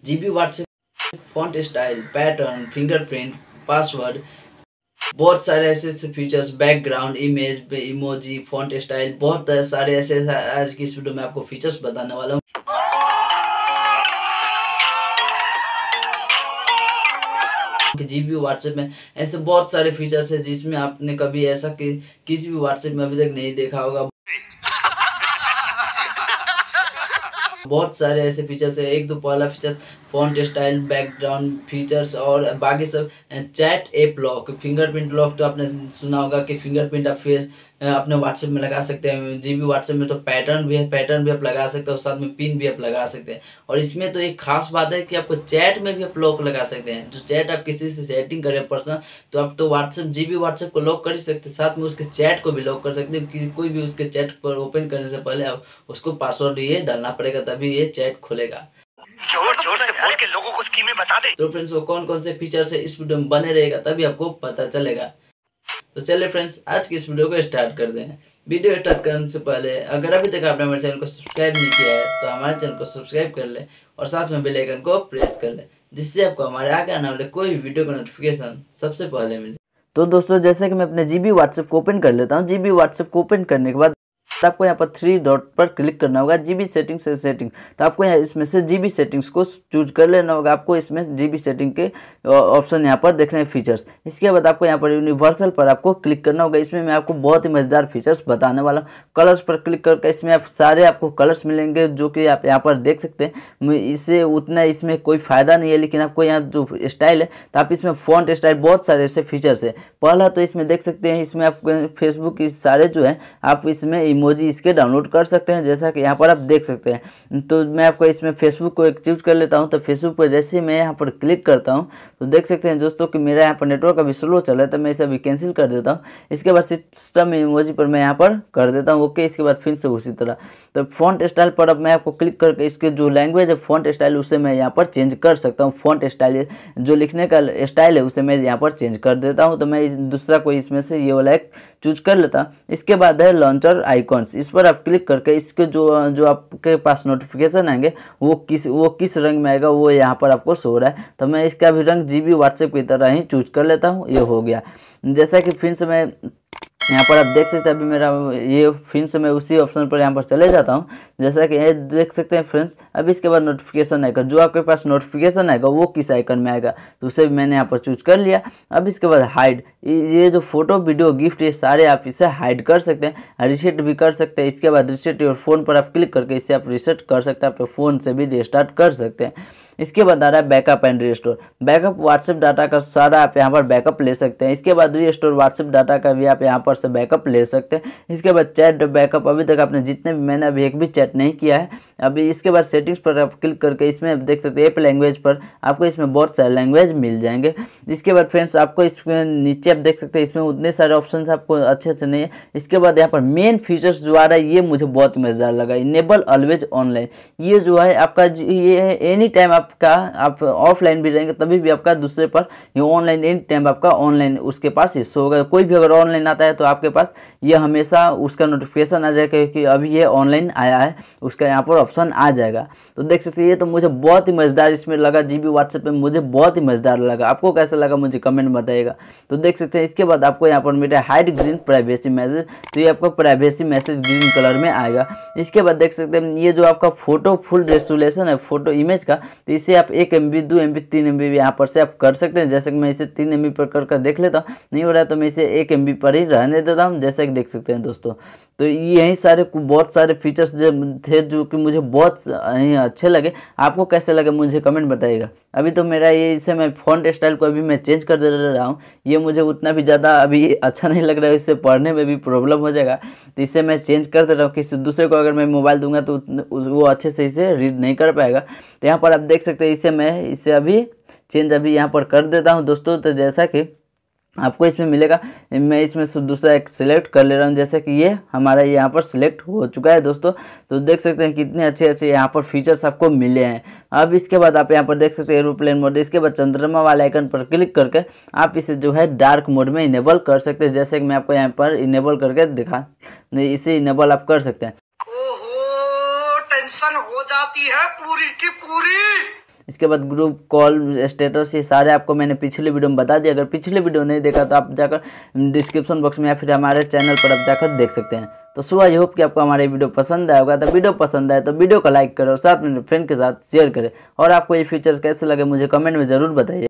GB WhatsApp, font style, pattern, fingerprint, password, बहुत सारे ऐसे features, background, image, emoji, font style, बहुत सारे ऐसे आज की इस वीडियो में आपको फीचर्स बताने वाला हूँ। जीबी व्हाट्सएप में ऐसे बहुत सारे फीचर्स है जिसमें आपने कभी ऐसा किसी भी व्हाट्सएप में अभी तक नहीं देखा होगा। बहुत सारे ऐसे फीचर्स है। एक तो पहला features font style, background features और बाकी सब chat app lock, fingerprint lock. तो आपने सुना होगा कि फिंगरप्रिंट आप फेस अपने व्हाट्सएप में लगा सकते हैं। जीबी व्हाट्सएप में तो पैटर्न भी है, पैटर्न भी आप लगा सकते हो, साथ में पिन भी आप लगा सकते हैं। और इसमें तो एक खास बात है कि आपको चैट में भी आप लॉक लगा सकते हैं। जो चैट आप किसी से चैटिंग करें पर्सनल, तो आप तो व्हाट्सएप जीबी व्हाट्सएप को लॉक कर ही सकते हैं, साथ में उसके चैट को भी लॉक कर सकते हैं। कोई भी उसके चैट पर ओपन करने से पहले आप उसको पासवर्ड ये डालना पड़ेगा, तभी ये चैट खुलेगा। जोर जोर से बोल के लोगों को स्कीमें बता दे। तो फ्रेंड्स वो कौन कौन से फीचर्स है इस वीडियो में बने रहेगा, तभी आपको पता चलेगा। तो चलिए फ्रेंड्स आज की इस वीडियो को स्टार्ट करते हैं। वीडियो स्टार्ट करने से पहले अगर अभी तक आपने हमारे चैनल को सब्सक्राइब नहीं किया है तो हमारे चैनल को सब्सक्राइब कर ले और साथ में बेल आइकन को प्रेस कर ले, जिससे आपको हमारे आगे आने वाले कोई भी वीडियो का नोटिफिकेशन सबसे पहले मिले। तो दोस्तों जैसे कि मैं अपने जीबी व्हाट्सएप को ओपन कर लेता हूँ। जीबी व्हाट्सएप को ओपन करने के बाद आपको यहाँ पर 3 डॉट पर क्लिक करना होगा, जीबी सेटिंग्स से सेटिंग। तो आपको यहाँ इसमें से जीबी सेटिंग्स को चूज कर लेना होगा। आपको इसमें जीबी सेटिंग के ऑप्शन यहाँ पर देखने हैं फीचर्स। इसके बाद आपको यहाँ पर यूनिवर्सल पर आपको क्लिक करना होगा। इसमें मैं आपको बहुत ही मजेदार फीचर्स बताने वाला हूँ। कलर्स पर क्लिक करके इसमें आप सारे आपको कलर्स मिलेंगे जो कि आप यहाँ पर देख सकते हैं। इससे उतना इसमें कोई फायदा नहीं है, लेकिन आपको यहाँ जो स्टाइल है तो आप इसमें फॉन्ट स्टाइल, बहुत सारे ऐसे फीचर्स है। पहला तो इसमें देख सकते हैं, इसमें आप फेसबुक की सारे जो है आप इसमें इमोजी इसके डाउनलोड कर सकते हैं, जैसा कि यहाँ पर आप देख सकते हैं। तो मैं आपको इसमें फेसबुक को एक चूज कर लेता हूँ। तो फेसबुक पर जैसे ही मैं यहाँ पर क्लिक करता हूँ तो देख सकते हैं दोस्तों कि मेरा यहाँ पर नेटवर्क अभी स्लो चल रहा है, तो मैं इसे अभी कैंसिल कर देता हूँ। इसके बाद सिस्टम इमोजी पर मैं यहाँ पर कर देता हूँ ओके। इसके बाद फिर से उसी तरह तो फॉन्ट स्टाइल पर अब मैं आपको क्लिक करके इसके जो लैंग्वेज है फॉन्ट स्टाइल उसे मैं यहाँ पर चेंज कर सकता हूँ। फॉन्ट स्टाइल जो लिखने का स्टाइल है उसे मैं यहाँ पर चेंज कर देता हूँ। तो मैं दूसरा कोई इसमें से ये वाला एक चूज कर लेता। इसके बाद है लॉन्चर आइकॉन्स, इस पर आप क्लिक करके इसके जो आपके पास नोटिफिकेशन आएंगे वो किस रंग में आएगा वो यहाँ पर आपको शो रहा है। तो मैं इसका भी रंग जीबी व्हाट्सएप की तरह ही चूज कर लेता हूँ। ये हो गया। जैसा कि फिर से मैं यहाँ पर आप देख सकते हैं, अभी मेरा ये फिर से मैं उसी ऑप्शन पर यहाँ पर चले जाता हूँ। जैसा कि ये देख सकते हैं फ्रेंड्स, अब इसके बाद नोटिफिकेशन आएगा, जो आपके पास नोटिफिकेशन आएगा वो किस आइकन में आएगा तो उसे मैंने यहाँ पर चूज कर लिया। अब इसके बाद हाइड, ये जो फोटो वीडियो गिफ्ट ये सारे आप इसे हाइड कर सकते हैं, रिसेट भी कर सकते हैं। इसके बाद रिसेट योर फोन पर आप क्लिक करके इसे आप रिसेट कर सकते हैं, अपने फ़ोन से भी रिस्टार्ट कर सकते हैं। इसके बाद आ रहा है backup and restore. Backup WhatsApp data का सारा आप यहाँ पर बैकअप ले सकते हैं। इसके बाद रीस्टोर व्हाट्सएप डाटा का भी आप यहाँ पर से बैकअप ले सकते हैं। इसके बाद चैट बैकअप, अभी तक आपने जितने भी, मैंने अभी एक भी चैट नहीं किया है अभी। इसके बाद सेटिंग्स पर आप क्लिक करके इसमें आप देख सकते हैं ऐप लैंग्वेज पर आपको इसमें बहुत सारे लैंग्वेज मिल जाएंगे। इसके बाद फ्रेंड्स आपको इसमें नीचे आप देख सकते हैं इसमें उतने सारे ऑप्शन आपको अच्छे नहीं है। इसके बाद यहाँ पर मेन फीचर्स जो आ रहा है ये मुझे बहुत मजेदार लगा, इनेबल ऑलवेज ऑनलाइन। ये जो है आपका ये है एनी टाइम आप ऑफलाइन भी रहेंगे तभी भी आपका दूसरे पर ये ऑनलाइन एनी टाइम आपका ऑनलाइन उसके पास ही शो होगा। कोई भी अगर ऑनलाइन आता है तो आपके पास ये हमेशा उसका नोटिफिकेशन आ जाएगा कि अभी ये ऑनलाइन आया है, उसका यहाँ पर ऑप्शन आ जाएगा। तो देख सकते हैं ये तो मुझे बहुत ही मजेदार इसमें लगा, जीबी व्हाट्सएप में मुझे बहुत ही मजेदार लगा। आपको कैसा लगा मुझे कमेंट में बताइएगा। तो देख सकते हैं इसके बाद आपको यहाँ पर मिला हाइड ग्रीन प्राइवेसी मैसेज, तो ये आपको प्राइवेसी मैसेज ग्रीन कलर में आएगा। इसके बाद देख सकते हैं ये जो आपका फोटो फुल रेजोल्यूशन है फोटो इमेज का, तो इसे आप 1 MB 2 MB 3 MB यहाँ पर से आप कर सकते हैं। जैसे कि मैं इसे 3 MB पर कर देख लेता हूँ, नहीं हो रहा है तो मैं इसे 1 MB पर ही रहने देता हूँ, जैसा कि देख सकते हैं दोस्तों। तो यही सारे बहुत सारे फीचर्स थे जो कि मुझे बहुत अच्छे लगे। आपको कैसे लगे मुझे कमेंट बताइएगा। अभी तो मेरा ये इसे मैं फॉन्ट स्टाइल को अभी मैं चेंज कर दे रहा हूँ, ये मुझे उतना भी ज़्यादा अभी अच्छा नहीं लग रहा है, इससे पढ़ने में भी प्रॉब्लम हो जाएगा, तो इसे मैं चेंज कर दे रहा हूँ। किसी दूसरे को अगर मैं मोबाइल दूंगा तो वो अच्छे से इसे रीड नहीं कर पाएगा। तो यहाँ पर आप देख सकते हैं इसे अभी चेंज अभी यहाँ पर कर देता हूँ दोस्तों। तो जैसा कि आपको इसमें मिलेगा, मैं इसमें से दूसरा एक सिलेक्ट कर ले रहा हूँ, जैसे कि ये हमारा यहाँ पर सिलेक्ट हो चुका है दोस्तों। तो देख सकते हैं कितने अच्छे अच्छे यहाँ पर फीचर्स आपको मिले हैं। अब इसके बाद आप यहाँ पर देख सकते हैं एरोप्लेन मोड। इसके बाद चंद्रमा वाले आइकन पर क्लिक करके आप इसे जो है डार्क मोड में इनेबल कर सकते हैं, जैसे कि मैं आपको यहाँ पर इनेबल करके दिखा, इसे इनेबल आप कर सकते हैं। ओहो टेंशन हो जाती है पूरी की पूरी। इसके बाद ग्रुप कॉल स्टेटस, ये सारे आपको मैंने पिछले वीडियो में बता दिया। अगर पिछले वीडियो नहीं देखा तो आप जाकर डिस्क्रिप्शन बॉक्स में या फिर हमारे चैनल पर आप जाकर देख सकते हैं। तो सो आई होप कि आपको हमारे वीडियो पसंद आया होगा। तो वीडियो पसंद आए तो वीडियो को लाइक करें और साथ में फ्रेंड के साथ शेयर करें। और आपको ये फीचर्स कैसे लगे मुझे कमेंट में ज़रूर बताइए।